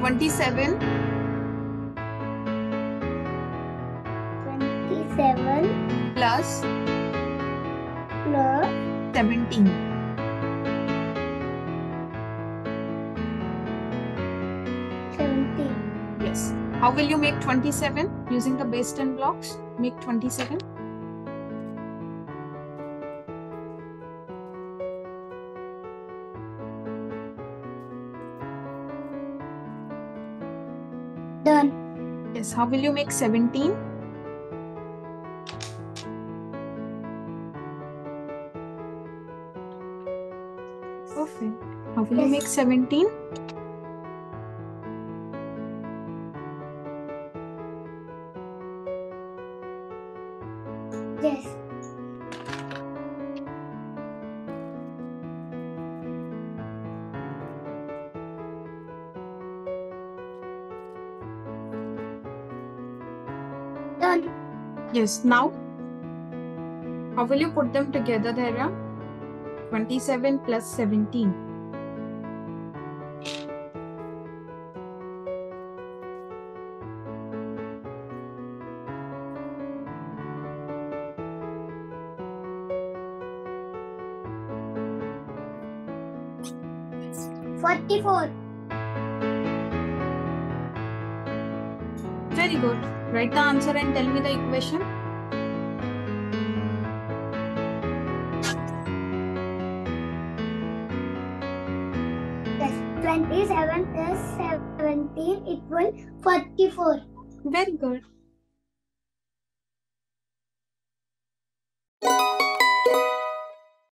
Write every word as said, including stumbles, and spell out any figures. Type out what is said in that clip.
twenty-seven. twenty-seven Plus. Plus. seventeen. seventeen. Yes. How will you make twenty-seven using the base ten blocks? Make twenty-seven. Done. Yes. How will you make seventeen? Perfect. How will you Yes. make seventeen? Yes. Done. Yes. Now, how will you put them together, Dhairya? twenty-seven plus seventeen. forty-four. Very good. Write the answer and tell me the equation. Yes. twenty-seven plus seventeen equal forty-four. Very good.